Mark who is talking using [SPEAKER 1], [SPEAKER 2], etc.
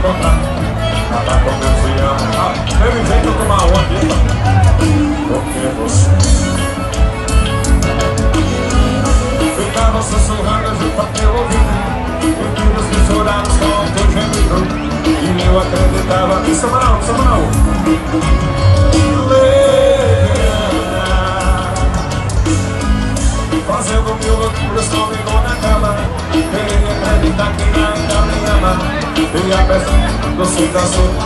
[SPEAKER 1] encontrar. Nada como eu te amo. Teve jeito de tomar uma aqui. Porque você ficava sussurrando junto ao teu ouvido, e filhos que choravam com o teu gemido, e eu acreditava. Isso é moral, isso é moral. Fazendo mil loucuras comigo na cama, queria acreditar que ainda me ama. E a peça do fim da sua